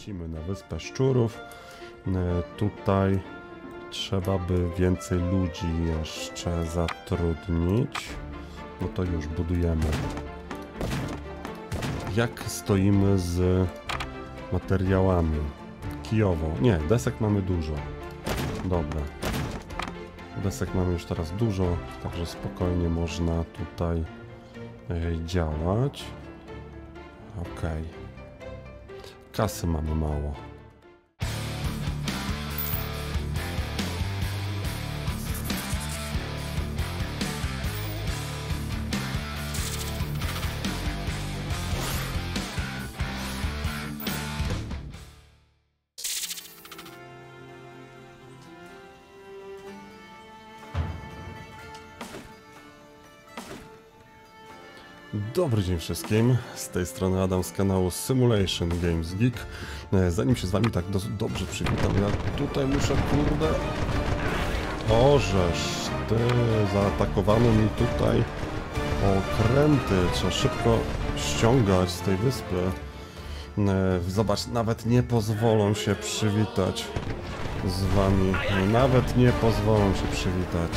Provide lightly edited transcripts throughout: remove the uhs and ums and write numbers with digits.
Lecimy na Wyspę Szczurów. Tutaj trzeba by więcej ludzi jeszcze zatrudnić. No to już budujemy. Jak stoimy z materiałami? Kijowo. Nie, desek mamy dużo. Dobra. Desek mamy już teraz dużo, także spokojnie można tutaj działać. Ok. Kasy mamy mało. Dobry dzień wszystkim, z tej strony Adam z kanału Simulation Games Geek. Zanim się z wami tak dobrze przywitam, ja tutaj muszę, kurde... Ożeż, ty, zaatakowano mi tutaj okręty, trzeba szybko ściągać z tej wyspy. Zobacz, nawet nie pozwolą się przywitać z wami, nawet nie pozwolą się przywitać.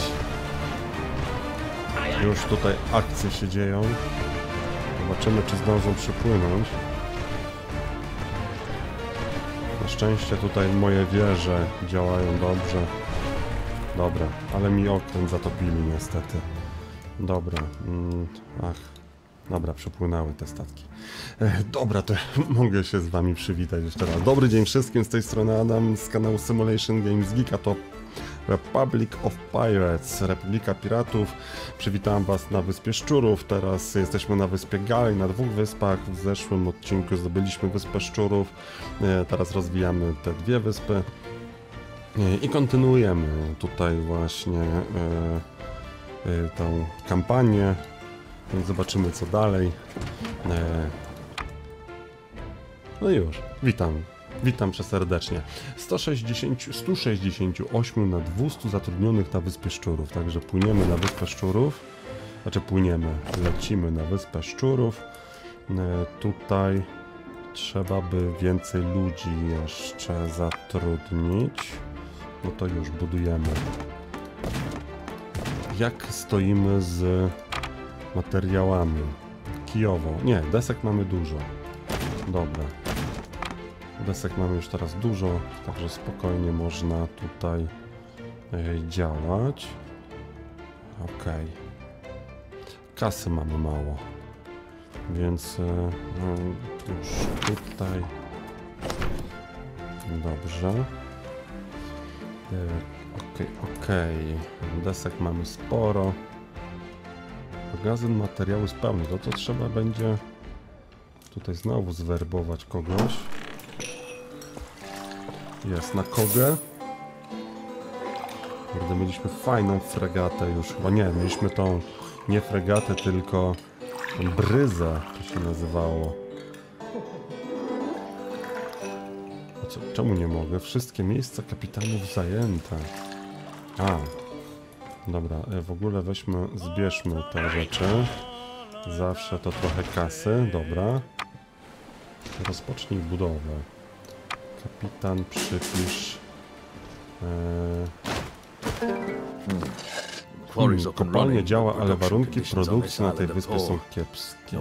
Już tutaj akcje się dzieją. Zobaczymy, czy zdążą przypłynąć. Na szczęście tutaj moje wieże działają dobrze. Dobra, ale mi okręt zatopili niestety. Dobra, dobra, przypłynęły te statki. Dobra, to mogę się z wami przywitać jeszcze raz. Dobry dzień wszystkim, z tej strony Adam z kanału Simulation Games Geek, a to Republic of Pirates, Republika Piratów. Przywitałem was na Wyspie Szczurów, teraz jesteśmy na Wyspie Galej, na dwóch wyspach. W zeszłym odcinku zdobyliśmy Wyspę Szczurów, teraz rozwijamy te dwie wyspy i kontynuujemy tutaj właśnie tą kampanię, więc zobaczymy co dalej. No i już, witam serdecznie. 168 na 200 zatrudnionych na Wyspie Szczurów, także płyniemy na Wyspę Szczurów, lecimy na Wyspę Szczurów. Tutaj trzeba by więcej ludzi jeszcze zatrudnić, no to już budujemy. Jak stoimy z materiałami? Kijowo. Nie, desek mamy dużo. Dobra. Desek mamy już teraz dużo, także spokojnie można tutaj działać. Ok. Kasy mamy mało, więc już tutaj dobrze. Ok. Desek mamy sporo. Magazyn materiału jest pełny, to trzeba będzie tutaj znowu zwerbować kogoś. Jest na kogę. Kurde, mieliśmy fajną fregatę już. Chyba nie, mieliśmy tą nie fregatę, tylko bryzę, to się nazywało. Czemu nie mogę? Wszystkie miejsca kapitanów zajęte. Dobra, w ogóle zbierzmy te rzeczy. Zawsze to trochę kasy, dobra. Rozpocznij budowę. Kapitan, przypisz... Kopalnia działa, ale warunki produkcji na tej wyspie są kiepskie.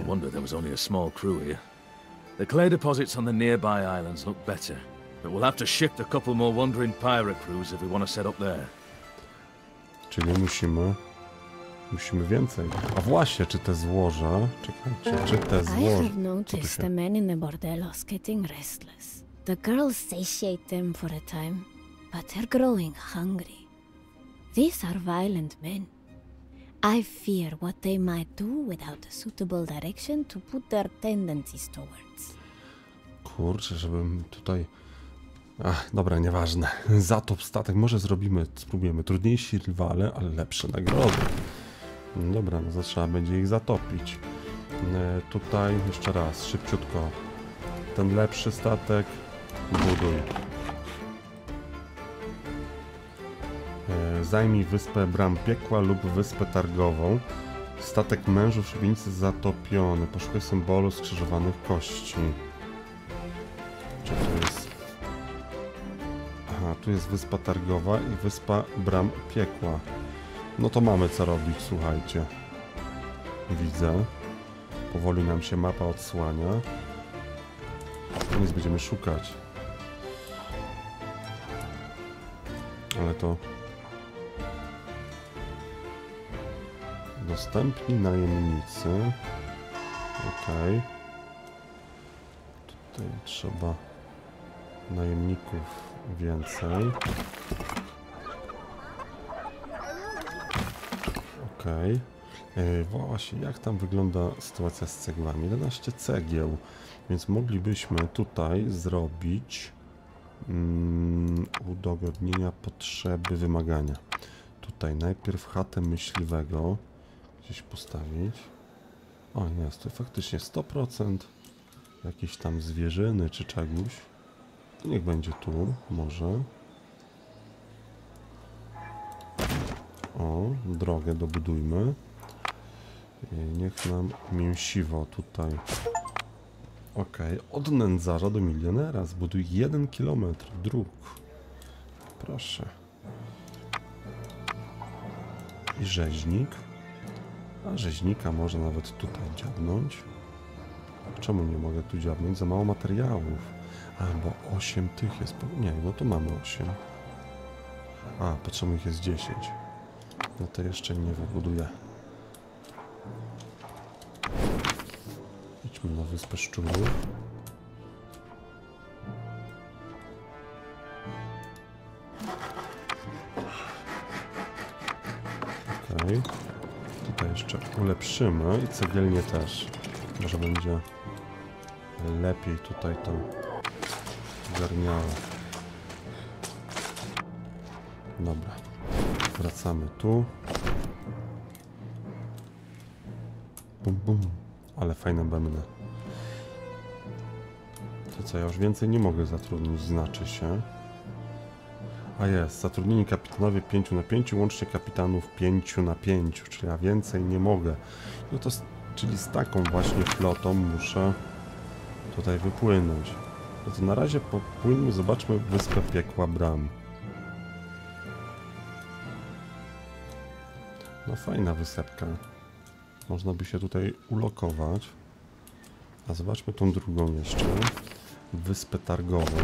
The clay deposits on the nearby islands look better, but we'll have to shift a couple more wandering pirate crews if we want to set up there. Czyli musimy więcej. A właśnie, czy te złoża... Czekajcie, czy te złoża... I have noticed the men in the bordellos getting restless. The girls satiate them for a time, but they're growing hungry. These are violent men. I fear what they might do without a suitable direction to put their tendencies towards. Kurczę, żebym tutaj... dobra, nieważne. Zatop statek. Może spróbujemy. Trudniejsi rywale, ale lepsze nagrody. Dobra, no to trzeba będzie ich zatopić. Tutaj jeszcze raz, szybciutko. Ten lepszy statek buduj. Zajmij wyspę Bram Piekła lub wyspę targową. Statek mężów szubienicy zatopiony. Poszukaj symbolu skrzyżowanych kości. Czy to jest Tu jest wyspa targowa i wyspa bram piekła. No to mamy co robić, słuchajcie. Widzę. Powoli nam się mapa odsłania. Nic będziemy szukać. Ale to... Dostępni najemnicy. Okej. Tutaj trzeba najemników więcej. Okej. Właśnie, jak tam wygląda sytuacja z cegłami? 11 cegieł, więc moglibyśmy tutaj zrobić udogodnienia potrzeby wymagania. Tutaj najpierw chatę myśliwego gdzieś postawić. O, jest, to faktycznie 100% jakieś tam zwierzyny czy czegoś. Niech będzie tu, może. O, drogę dobudujmy. Niech nam mięsiwo tutaj. Okej, od nędzarza do milionera. Zbuduj 1 km dróg. Proszę. I rzeźnik. A rzeźnika może nawet tutaj dziabnąć. Czemu nie mogę tu dziabnąć? Za mało materiałów. A, bo 8 tych jest... Nie, no to mamy 8. A, potrzebnych ich jest 10. No to jeszcze nie wybuduję. Idźmy na wyspę szczurów. Okej. Tutaj jeszcze ulepszymy i cegielnie też. Może będzie lepiej tutaj to zgarniało. Dobra. Wracamy tu. Bum, bum. Ale fajne bębny. To co, ja już więcej nie mogę zatrudnić, znaczy się. A jest, zatrudnieni kapitanowie 5 na 5, łącznie kapitanów 5 na 5, czyli ja więcej nie mogę. No to, czyli z taką właśnie flotą muszę tutaj wypłynąć. No to na razie popłyńmy, zobaczmy wyspę piekła bram. No fajna wysepka. Można by się tutaj ulokować. A zobaczmy tą drugą jeszcze. Wyspę targową.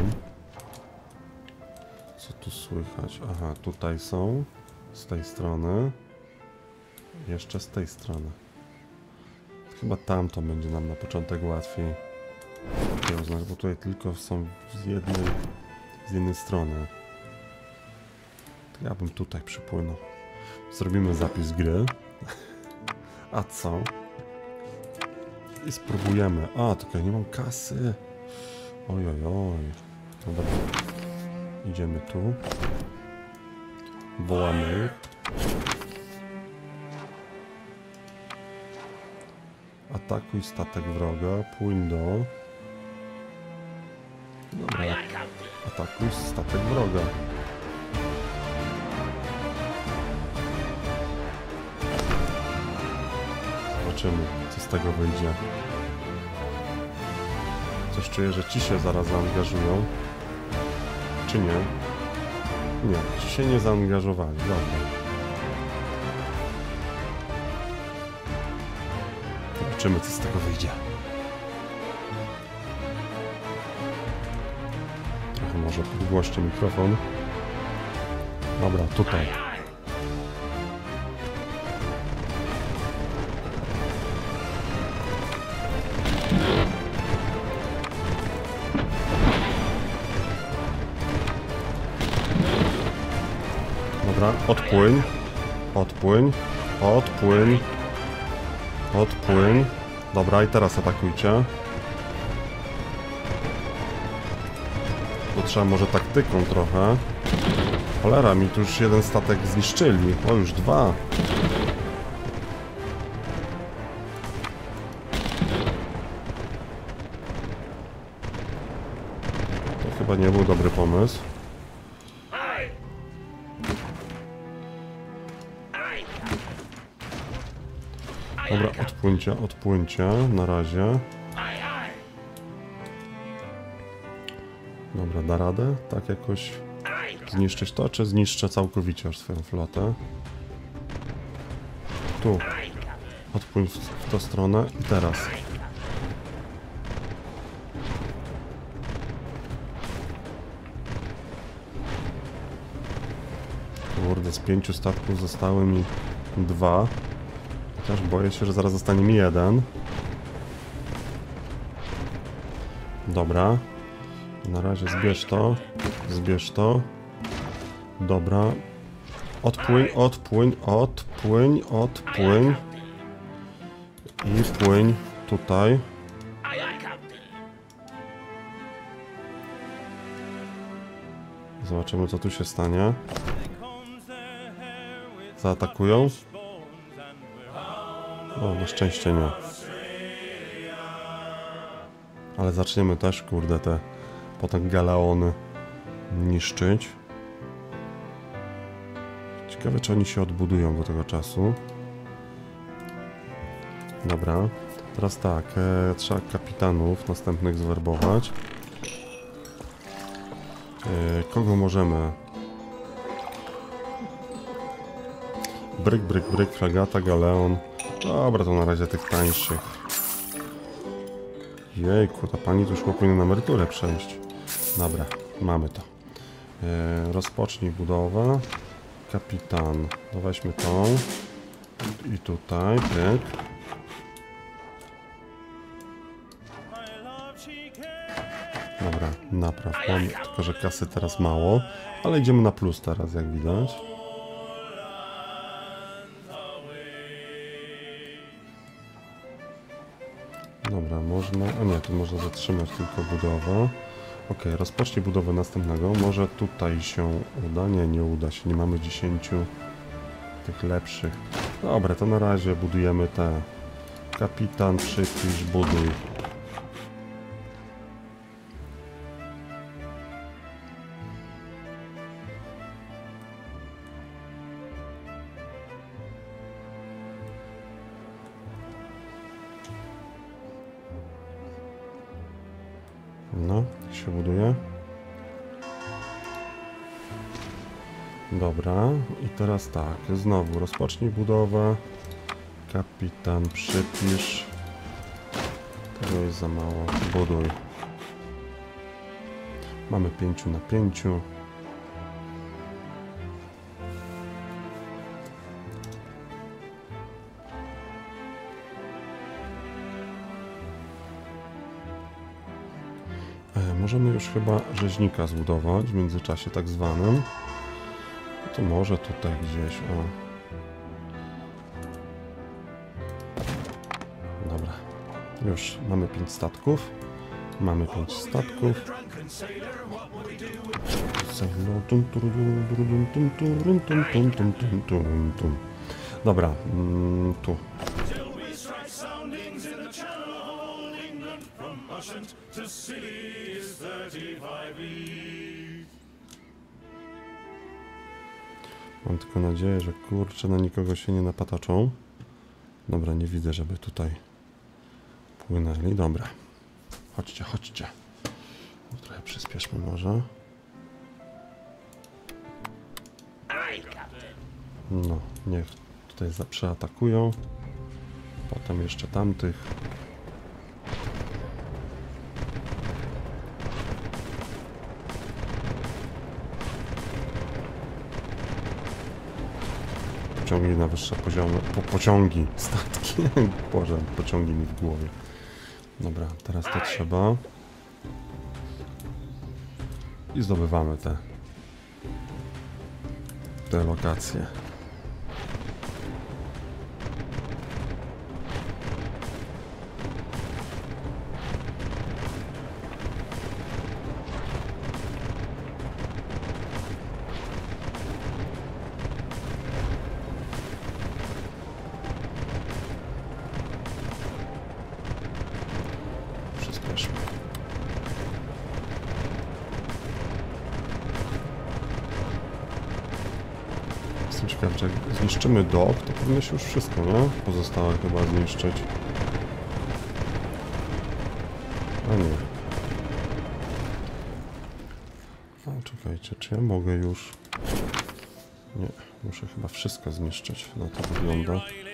Co tu słychać? Aha, tutaj są. Z tej strony. Jeszcze z tej strony. Chyba tamto będzie nam na początek łatwiej uznać, bo tutaj tylko są z jednej strony. To ja bym tutaj przypłynął. Zrobimy zapis gry. A co? I spróbujemy. A, tylko ja nie mam kasy. Oj, oj, oj. No dobra. Idziemy tu. Wołamy ich. Atakuj statek wroga. Płyń do... Dobra. Atakuj statek wroga. Zobaczymy, co z tego wyjdzie. Coś czuję, że ci się zaraz zaangażują. Czy nie? Nie, ci się nie zaangażowali. Dobra. Zobaczymy, co z tego wyjdzie. Trochę może podgłoście mikrofon. Dobra, tutaj. Dobra, odpłyń. Odpłyń. Odpłyń. Odpłyń. Dobra, i teraz atakujcie. To trzeba może taktyką trochę. Cholera, mi tu już jeden statek zniszczyli. O, już dwa. To chyba nie był dobry pomysł. Dobra, odpłyńcie, odpłyńcie, na razie. Dobra, da radę? Tak jakoś Zniszczyć to, czy zniszczę całkowicie już swoją flotę? Tu. Odpłyń w tą stronę i teraz. Kurde, z 5 statków zostały mi 2. Chociaż boję się, że zaraz zostanie mi 1. Dobra. Na razie zbierz to. Zbierz to. Dobra. Odpłyń, odpłyń, odpłyń, odpłyń. I płyń tutaj. Zobaczymy, co tu się stanie. Zaatakują? O, na szczęście nie. Ale zaczniemy też, kurde, te potem galeony niszczyć. Ciekawe, czy oni się odbudują do tego czasu. Dobra. Teraz tak, trzeba kapitanów następnych zwerbować. Kogo możemy? Bryk, bryk, bryk, fragata, galeon. Dobra, to na razie tych tańszych. Jejku, ta pani tu już powinna na emeryturę przejść. Dobra, mamy to. Rozpocznij budowę. Kapitan. No weźmy tą. I tutaj, pyk. Dobra, napraw. Mam tylko, że kasy teraz mało, ale idziemy na plus teraz, jak widać. Dobra, można... A nie, tu można zatrzymać tylko budowę. Ok, rozpocznij budowę następnego. Może tutaj się uda? Nie, nie uda się. Nie mamy 10 tych lepszych. Dobra, to na razie budujemy te. Kapitan, przypisz, buduj. No, jak się buduje. Dobra, i teraz tak, znowu rozpocznij budowę. Kapitan, przypisz. Tego jest za mało, buduj. Mamy 5 na 5. Możemy już chyba rzeźnika zbudować w międzyczasie tak zwanym. To może tutaj gdzieś, o. Dobra. Już mamy 5 statków. Mamy 5 statków. Dobra, tu. Mam tylko nadzieję, że kurczę na nikogo się nie napataczą. Dobra, nie widzę, żeby tutaj płynęli. Dobra. Chodźcie, chodźcie. Trochę przyspieszmy może. No, niech tutaj przeatakują. Potem jeszcze tamtych. Pociągi na wyższe poziomy. Pociągi, statki. Boże, pociągi mi w głowie. Dobra, teraz to trzeba. I zdobywamy te lokacje. Przyspieszmy. Jestem ciekaw, że jak zniszczymy dok, to powinno się już wszystko, nie? Pozostałe chyba zniszczyć. A nie. A, czekajcie, czy ja mogę już... Nie, muszę chyba wszystko zniszczyć. No to wygląda.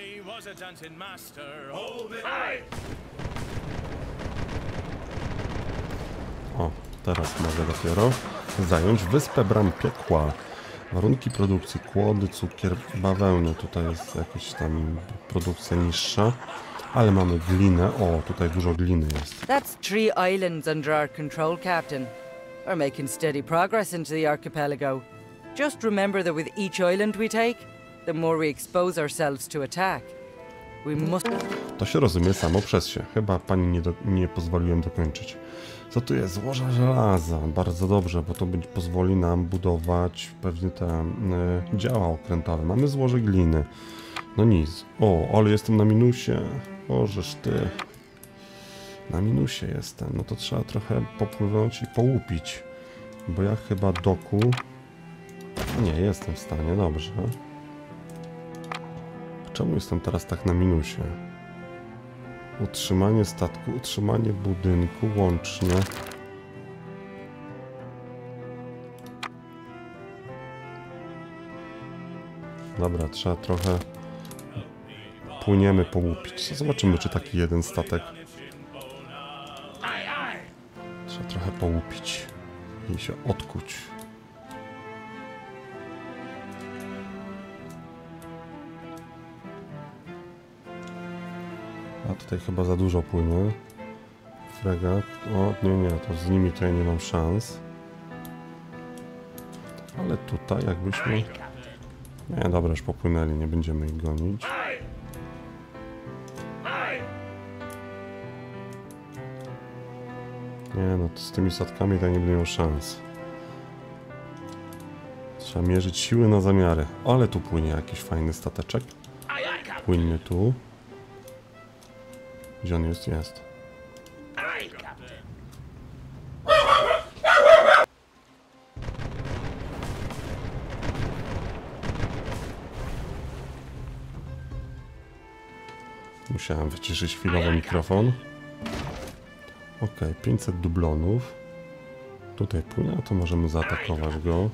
O, teraz mogę dopiero zająć Wyspę Bram Piekła. Warunki produkcji: kłody, cukier, bawełny. Tutaj jest jakaś tam produkcja niższa. Ale mamy glinę. O, tutaj dużo gliny jest. That's 3 islands under our control, Captain. We're making steady progress into the archipelago. Just remember that with each island we take, the more we expose ourselves to attack. We must... To się rozumie samo przez się. Chyba pani nie pozwoliłem dokończyć. Co tu jest? Złoża żelaza. Bardzo dobrze, bo to pozwoli nam budować pewnie te działa okrętowe. Mamy złoże gliny. No nic. O, ale jestem na minusie. Bożeż ty. Na minusie jestem. No to trzeba trochę popłynąć i połupić. Bo ja chyba doku... Nie, jestem w stanie. Dobrze. Czemu jestem teraz tak na minusie? Utrzymanie statku, utrzymanie budynku łącznie. Dobra, trzeba trochę... Płyniemy połupić. Zobaczymy, czy taki jeden statek... Trzeba trochę połupić i się odkuć. A tutaj chyba za dużo płynie. Fregat. O, nie, to z nimi tutaj nie mam szans. Ale tutaj jakbyśmy... Nie, dobra, już popłynęli, nie będziemy ich gonić. Nie, no to z tymi statkami to nie będę miał szans. Trzeba mierzyć siły na zamiary. Ale tu płynie jakiś fajny stateczek. Płynie tu. Gdzie on jest? Jest. Musiałem wyciszyć chwilowo mikrofon. Ok, 500 dublonów. Tutaj płynie, to możemy zaatakować go.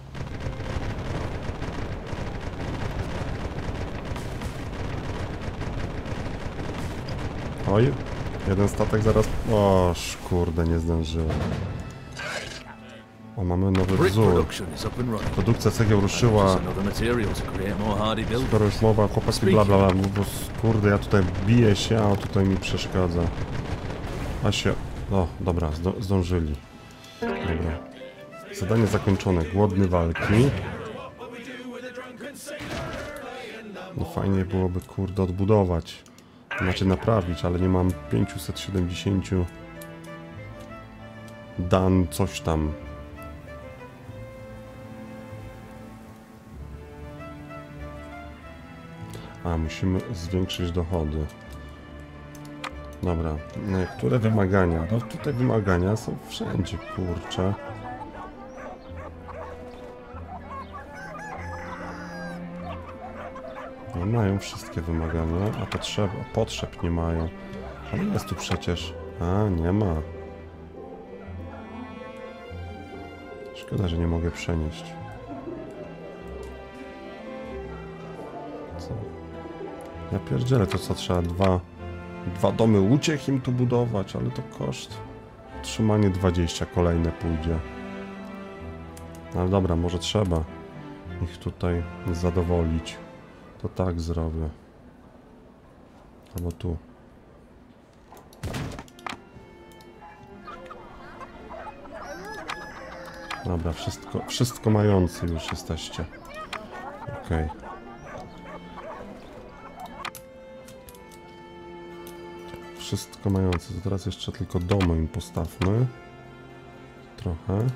Oj, jeden statek zaraz... O, kurde, nie zdążyłem. O, mamy nowy wzór. Produkcja cegieł ruszyła. Skoro już mowa, chłopaki bla bla bla, bo kurde, ja tutaj biję się, a tutaj mi przeszkadza. A się... O, dobra, zdążyli. Dobra. Zadanie zakończone. Głodny walki. No fajnie byłoby, kurde, odbudować. Znaczy naprawić, ale nie mam 570 dan coś tam. A, musimy zwiększyć dochody. Dobra, które wymagania? No tutaj wymagania są wszędzie, kurczę. Nie mają wszystkie wymagania, a potrzeb nie mają. Ale jest tu przecież. A, nie ma. Szkoda, że nie mogę przenieść. Co? Ja pierdzielę, to co trzeba? Dwa domy uciech im tu budować, ale to koszt. Utrzymanie 20 kolejne pójdzie. Ale dobra, może trzeba ich tutaj zadowolić. To tak zrobię. Albo tu. Dobra, wszystko mający już jesteście. Okej. Wszystko mające. To teraz jeszcze tylko domy im postawmy. Trochę.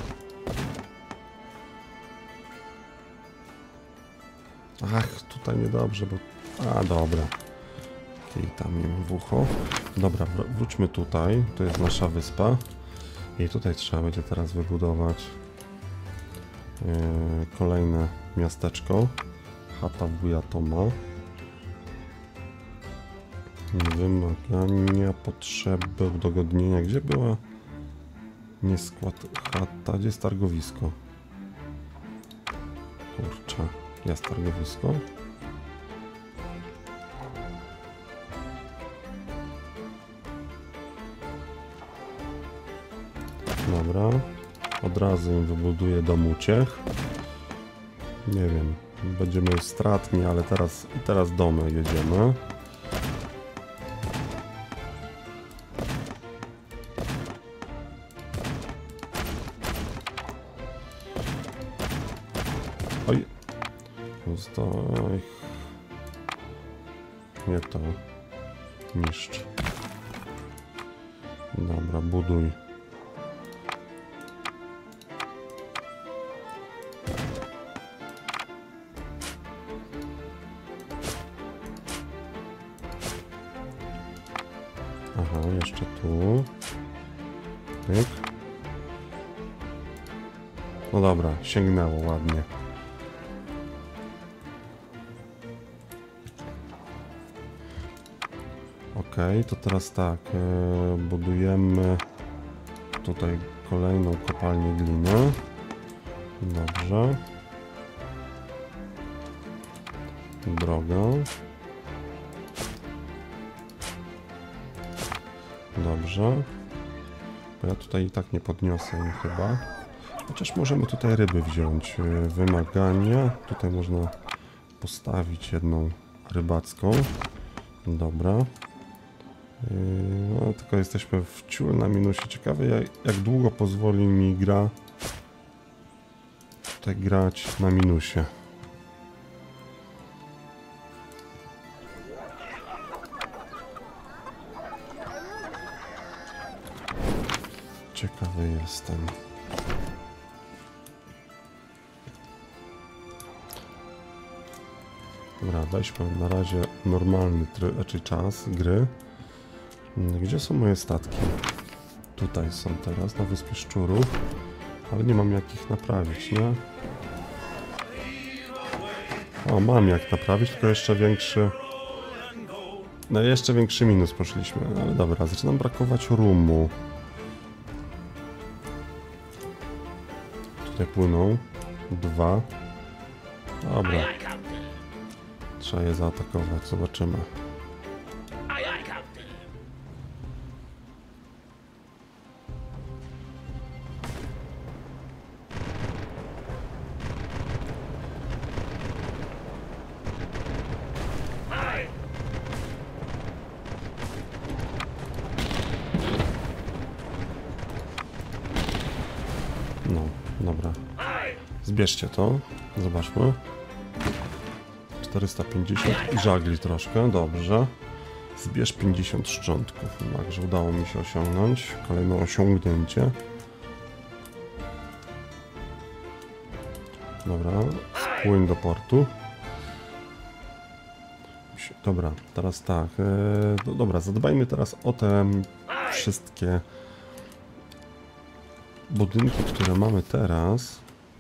Ach, tutaj niedobrze, bo... A, dobra. I tam im w ucho. Dobra, wróćmy tutaj. To jest nasza wyspa. I tutaj trzeba będzie teraz wybudować kolejne miasteczko. Chata wuja Toma. Wymagania, potrzeby, udogodnienia. Gdzie była Nie skład chata, gdzie jest targowisko? Kurczę, jest targowisko. Dobra, od razu im wybuduję dom uciech. Nie wiem, będziemy stratni, ale teraz domy jedziemy. Oj, oj. Nie to, niszcz. Dobra, buduj. Aha, jeszcze tu. Pyk. No dobra, sięgnęło ładnie. Okej, to teraz tak, budujemy tutaj kolejną kopalnię gliny. Dobrze. Drogę. Dobrze. Bo ja tutaj i tak nie podniosę im chyba. Chociaż możemy tutaj ryby wziąć. Wymagania. Tutaj można postawić jedną rybacką. Dobra. No, tylko jesteśmy w ciul na minusie. Ciekawe jak długo pozwoli mi gra tutaj grać na minusie. Ciekawy jestem. Dobra, weźmy na razie normalny czas gry. Gdzie są moje statki? Tutaj są teraz, na Wyspie Szczurów. Ale nie mam jak ich naprawić, nie? O, mam jak naprawić, tylko jeszcze większy... No jeszcze większy minus poszliśmy. Ale dobra, zaczynam brakować rumu. Tutaj płyną. 2. Dobra. Trzeba je zaatakować, zobaczymy. No, dobra. Zbierzcie to. Zobaczmy. 450 i żagli troszkę, dobrze. Zbierz 50 szczątków. Także udało mi się osiągnąć. Kolejne osiągnięcie. Dobra, spłyń do portu. Dobra, teraz tak. Dobra, zadbajmy teraz o te wszystkie budynki, które mamy teraz.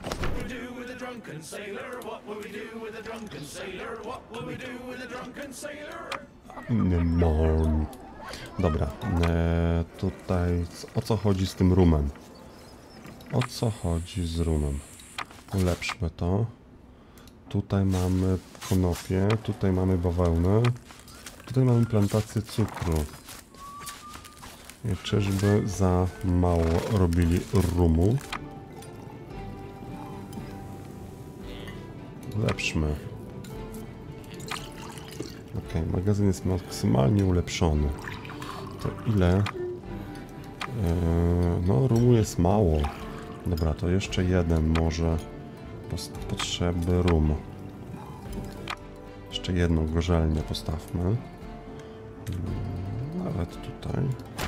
Nie mam. Dobra, tutaj o co chodzi z tym rumem? O co chodzi z rumem? Ulepszmy to. Tutaj mamy konopie, tutaj mamy bawełnę, tutaj mamy plantację cukru. I czyżby za mało robili rumu? Ulepszmy. Ok, magazyn jest maksymalnie ulepszony. To ile? No, rumu jest mało. Dobra, to jeszcze jeden może potrzeby rum. Jeszcze jedną gorzelnię postawmy. Nawet tutaj.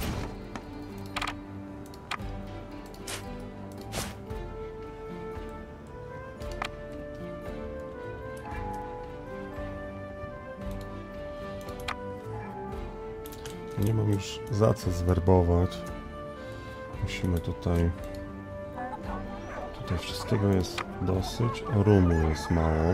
Nie mam już za co zwerbować. Musimy tutaj... Tutaj wszystkiego jest dosyć. Rumu jest mało.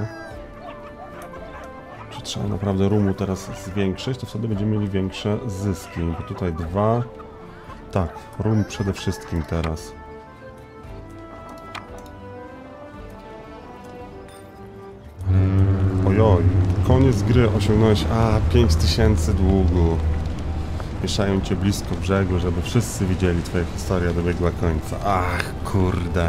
Czy trzeba naprawdę rumu teraz zwiększyć? To wtedy będziemy mieli większe zyski. Bo tutaj 2, Tak, rum przede wszystkim teraz. Ojoj, koniec gry osiągnąłeś, 5000 długu. Mieszają cię blisko brzegu, żeby wszyscy widzieli, twoja historia dobiegła końca. Ach, kurde.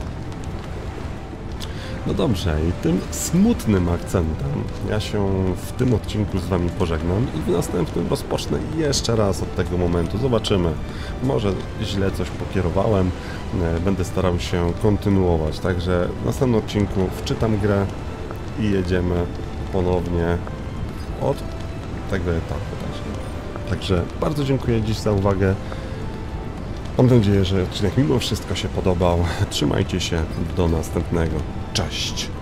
No dobrze, i tym smutnym akcentem ja się w tym odcinku z wami pożegnam i w następnym rozpocznę jeszcze raz od tego momentu. Zobaczymy. Może źle coś pokierowałem, będę starał się kontynuować. Także w następnym odcinku wczytam grę i jedziemy ponownie od tego etapu. Także bardzo dziękuję dziś za uwagę. Mam nadzieję, że odcinek mimo wszystko się podobał. Trzymajcie się, do następnego. Cześć!